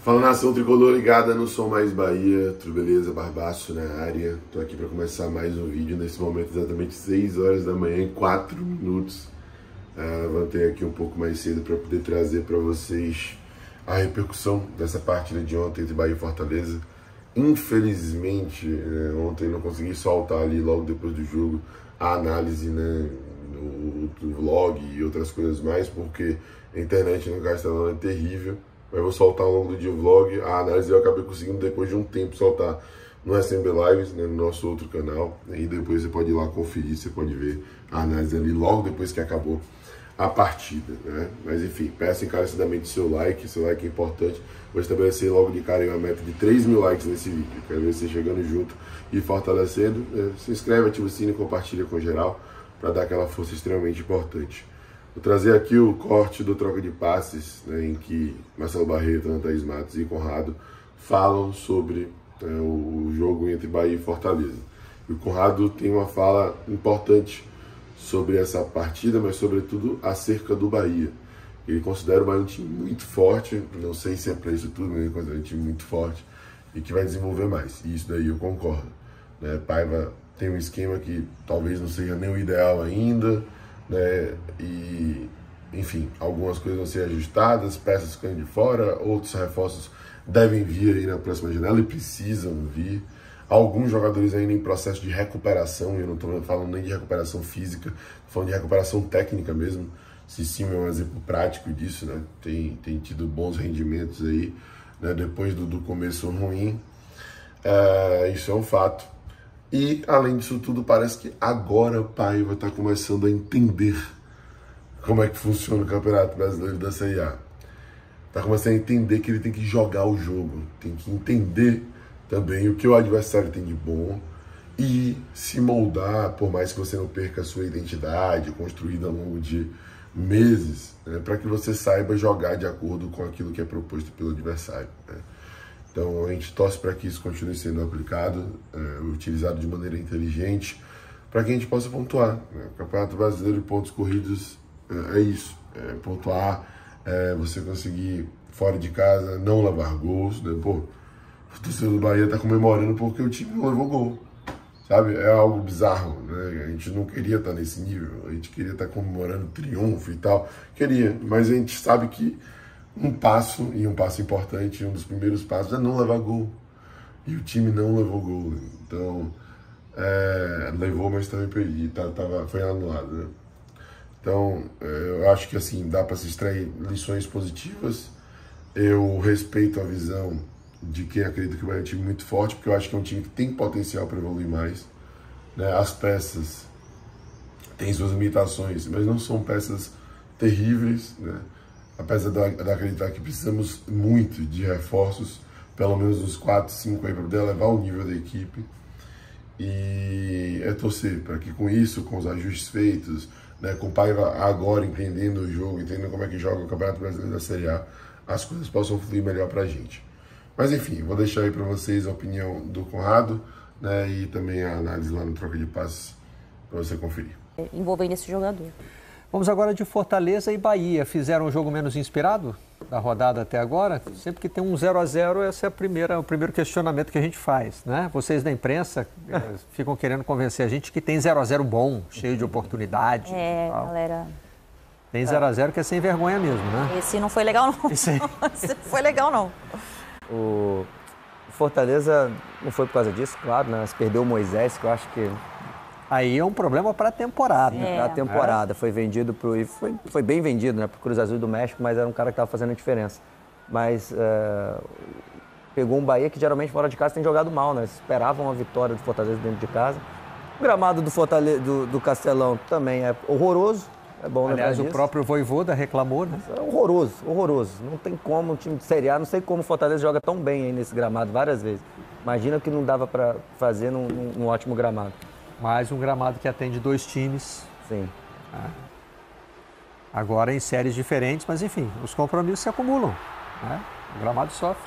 Fala, nação tricolor ligada no Som Mais Bahia, tudo beleza? Barbaço na área. Tô aqui para começar mais um vídeo nesse momento, exatamente 6 horas da manhã, em 4 minutos. Levantei aqui um pouco mais cedo para poder trazer para vocês a repercussão dessa partida de ontem entre Bahia e Fortaleza. Infelizmente, ontem não consegui soltar ali logo depois do jogo a análise, do vlog e outras coisas mais, porque a internet no Castelão é terrível. Mas vou soltar ao longo do dia o vlog, a análise eu acabei conseguindo depois de um tempo soltar no SMB Lives, no nosso outro canal. E depois você pode ir lá conferir, você pode ver a análise ali logo depois que acabou a partida, né? Mas enfim, peço encarecidamente seu like é importante. Vou estabelecer logo de cara uma meta de 3 mil likes nesse vídeo. Quero ver você chegando junto e fortalecendo. Se inscreve, ativa o sino e compartilha com geral para dar aquela força extremamente importante. Vou trazer aqui o corte do troca de passes, em que Marcelo Barreto, Ana Thaís Matos e Conrado falam sobre o jogo entre Bahia e Fortaleza. E o Conrado tem uma fala importante sobre essa partida, mas sobretudo acerca do Bahia. Ele considera o Bahia um time muito forte, não sei se é para isso tudo, mas ele considera um time muito forte e que vai desenvolver mais. E isso daí eu concordo. Paiva tem um esquema que talvez não seja nem o ideal ainda, e enfim, algumas coisas vão ser ajustadas, peças ficando de fora, outros reforços devem vir aí na próxima janela e precisam vir. Alguns jogadores ainda em processo de recuperação, eu não estou falando nem de recuperação física, estou falando de recuperação técnica mesmo. Cicinho é um exemplo prático disso, tem tido bons rendimentos aí, depois do começo ruim, isso é um fato. E, além disso tudo, parece que agora o Paiva está começando a entender como é que funciona o Campeonato Brasileiro da Série A. Está começando a entender que ele tem que jogar o jogo, tem que entender também o que o adversário tem de bom e se moldar, por mais que você não perca a sua identidade construída ao longo de meses, para que você saiba jogar de acordo com aquilo que é proposto pelo adversário. Então a gente torce para que isso continue sendo aplicado, utilizado de maneira inteligente, para que a gente possa pontuar. O Campeonato Brasileiro de pontos corridos é isso, pontuar, você conseguir fora de casa não levar gols, Pô, o torcedor do Bahia está comemorando porque o time não levou gol, sabe? É algo bizarro, A gente não queria estar nesse nível, a gente queria estar comemorando triunfo e tal, mas a gente sabe que um passo importante, um dos primeiros passos é não levar gol. E o time não levou gol. Então, levou, mas também perdi, foi anulado, Então, eu acho que assim, dá para se extrair lições positivas. Eu respeito a visão de quem acredita que vai ser um time muito forte, porque eu acho que é um time que tem potencial para evoluir mais. As peças têm suas limitações, mas não são peças terríveis, Apesar de acreditar que precisamos muito de reforços, pelo menos uns 4, 5 aí para poder elevar o nível da equipe. E torcer para que com isso, com os ajustes feitos, com o Paiva agora entendendo o jogo, entendendo como é que joga o Campeonato Brasileiro da Série A, as coisas possam fluir melhor para a gente. Mas enfim, vou deixar aí para vocês a opinião do Conrado, e também a análise lá no troca de passes para você conferir. Envolvendo esse jogador. Vamos agora de Fortaleza e Bahia. Fizeram um jogo menos inspirado da rodada até agora? Sempre que tem um 0 a 0, esse é o primeiro questionamento que a gente faz, Vocês da imprensa ficam querendo convencer a gente que tem 0 a 0 bom, cheio de oportunidade. Galera. Tem 0 a 0 que é sem vergonha mesmo, Esse não foi legal, não. Esse não foi legal, não. O Fortaleza não foi por causa disso, claro, Mas perdeu o Moisés, que eu acho que... Aí é um problema para a temporada. Para a temporada. Foi vendido e foi bem vendido, para o Cruz Azul do México, mas era um cara que estava fazendo a diferença. Mas pegou um Bahia que geralmente fora de casa tem jogado mal, Esperavam uma vitória do Fortaleza dentro de casa. O gramado do Fortaleza, do Castelão também é horroroso. É bom lembrar disso. Aliás, o próprio Vojvoda reclamou, É horroroso, horroroso. Não tem como um time de Série A, não sei como o Fortaleza joga tão bem aí nesse gramado várias vezes. Imagina o que não dava para fazer num ótimo gramado. Mais um gramado que atende 2 times. Sim. Agora em séries diferentes, mas enfim, os compromissos se acumulam. O gramado sofre.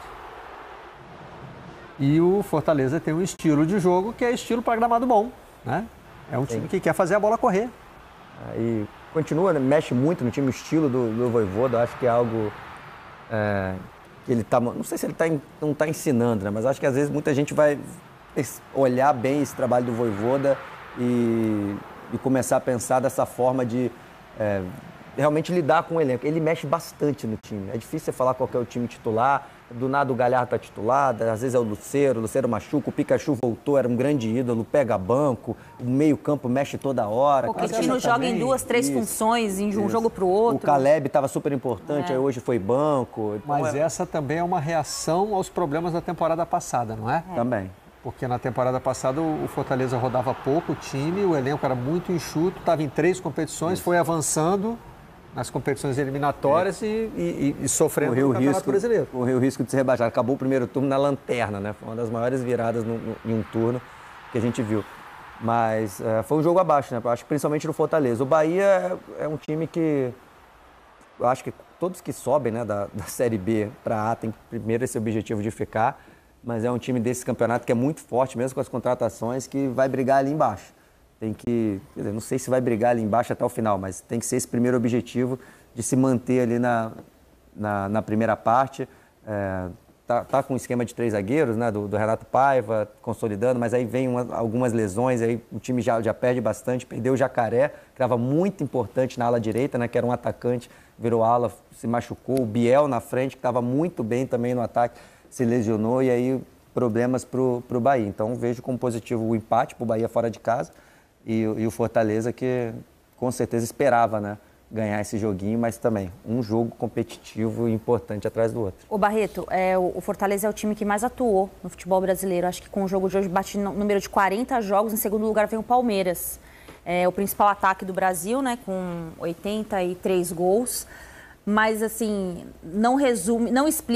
E o Fortaleza tem um estilo de jogo que é estilo para gramado bom. É um time que quer fazer a bola correr. E continua, mexe muito no time, o estilo do Vojvoda, acho que é algo ele tá, não sei se ele não está ensinando, né? Mas acho que às vezes muita gente vai olhar bem esse trabalho do Vojvoda e começar a pensar dessa forma de realmente lidar com o elenco. Ele mexe bastante no time. É difícil você falar qual que é o time titular. Do nada o Galhardo está titular, às vezes é o Lucero machuca, o Pikachu voltou, era um grande ídolo, pega banco, o meio-campo mexe toda hora. O Coutinho joga em 2, 3 funções, em um jogo para o outro. O Caleb estava super importante, aí hoje foi banco. Mas essa também é uma reação aos problemas da temporada passada, não é? Também. Porque na temporada passada o Fortaleza rodava pouco o time, o elenco era muito enxuto, estava em 3 competições, foi avançando nas competições eliminatórias e sofrendo no Campeonato Brasileiro. Correu o risco de ser rebaixado. Acabou o primeiro turno na lanterna, né? Foi uma das maiores viradas em um turno que a gente viu. Mas foi um jogo abaixo, né? Eu acho que principalmente no Fortaleza. O Bahia é um time que... Eu acho que todos que sobem, né, da Série B para A tem primeiro esse objetivo de ficar, mas é um time desse campeonato que é muito forte, mesmo com as contratações, que vai brigar ali embaixo. Tem que, quer dizer, não sei se vai brigar ali embaixo até o final, mas tem que ser esse primeiro objetivo de se manter ali na primeira parte. Tá com um esquema de 3 zagueiros, né, do Renato Paiva, consolidando, mas aí vem algumas lesões, aí o time já perde bastante. Perdeu o Jacaré, que estava muito importante na ala direita, né, que era um atacante, virou ala, se machucou. O Biel na frente, que estava muito bem também no ataque, se lesionou, e aí problemas para o Bahia. Então vejo como positivo o empate para o Bahia fora de casa. E o Fortaleza, que com certeza esperava, né, ganhar esse joguinho, mas também um jogo competitivo e importante atrás do outro. O Barreto, o Fortaleza é o time que mais atuou no futebol brasileiro. Acho que com o jogo de hoje bate no número de 40 jogos. Em segundo lugar vem o Palmeiras. É o principal ataque do Brasil, né, com 83 gols. Mas, assim, não resume,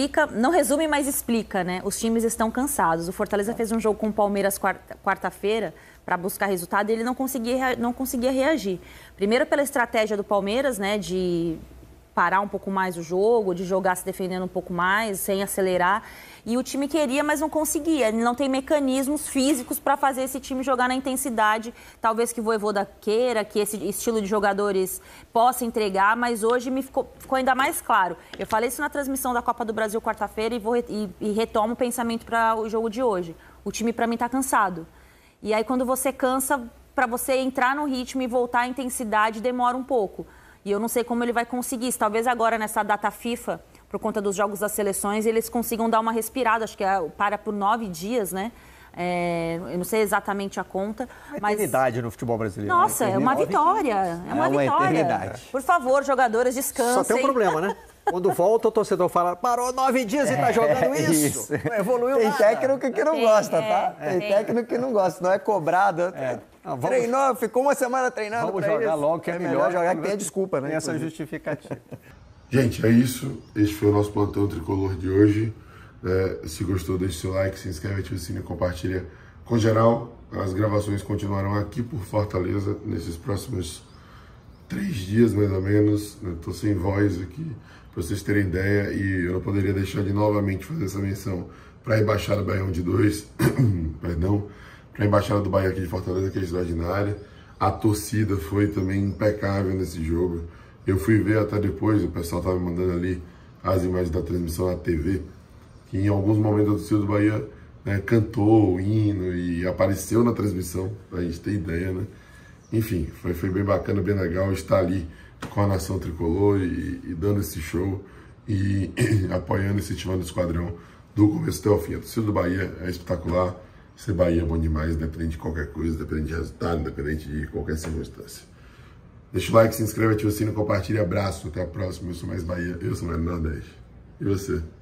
mas explica, né? Os times estão cansados. O Fortaleza fez um jogo com o Palmeiras quarta-feira para buscar resultado e ele não conseguia reagir. Primeiro pela estratégia do Palmeiras, né, de parar um pouco mais o jogo, de jogar se defendendo um pouco mais, sem acelerar. E o time queria, mas não conseguia. Ele não tem mecanismos físicos para fazer esse time jogar na intensidade, talvez que o Vojvoda queira, que esse estilo de jogadores possa entregar, mas hoje ficou ainda mais claro. Eu falei isso na transmissão da Copa do Brasil quarta-feira e retomo o pensamento para o jogo de hoje. O time, para mim, está cansado. E aí, quando você cansa, para você entrar no ritmo e voltar à intensidade, demora um pouco. E eu não sei como ele vai conseguir isso. Talvez agora, nessa data FIFA, por conta dos jogos das seleções, eles consigam dar uma respirada. Acho que para por 9 dias, né? Eu não sei exatamente a conta. Uma eternidade no futebol brasileiro. Nossa, é uma vitória. É uma vitória. Eternidade. Por favor, jogadores, descansem. Só tem um problema, né? Quando volta, o torcedor fala, parou 9 dias e tá jogando isso. Não evoluiu tem nada. Técnico que não gosta, tá? Tem técnico que não gosta, não é cobrado. Treinou, ficou uma semana treinando. Vamos jogar logo, que é melhor jogar que tem desculpa, né? Tem essa justificativa. Gente, é isso. Este foi o nosso plantão tricolor de hoje. Se gostou, deixe seu like, se inscreve, ativa o sininho e compartilha com geral. As gravações continuarão aqui por Fortaleza nesses próximos 3 dias, mais ou menos. Estou sem voz aqui, para vocês terem ideia, e eu não poderia deixar de novamente fazer essa menção para a Embaixada Baião de 2, perdão, para a Embaixada do Bahia aqui de Fortaleza, que é extraordinária. A torcida foi também impecável nesse jogo. Eu fui ver até depois, o pessoal estava me mandando ali as imagens da transmissão na TV, que em alguns momentos a torcida do Bahia, né, cantou o hino e apareceu na transmissão, para a gente ter ideia, né? Enfim, foi bem bacana, bem legal estar ali com a nação tricolor e dando esse show e apoiando esse time do esquadrão do começo até o fim. A torcida do Bahia é espetacular. Ser Bahia é bom demais, independente de qualquer coisa, independente de resultado, independente de qualquer circunstância. Deixa o like, se inscreve, ativa o sino, compartilha. Abraço, até a próxima. Eu sou mais Bahia, eu sou mais Nordeste. E você?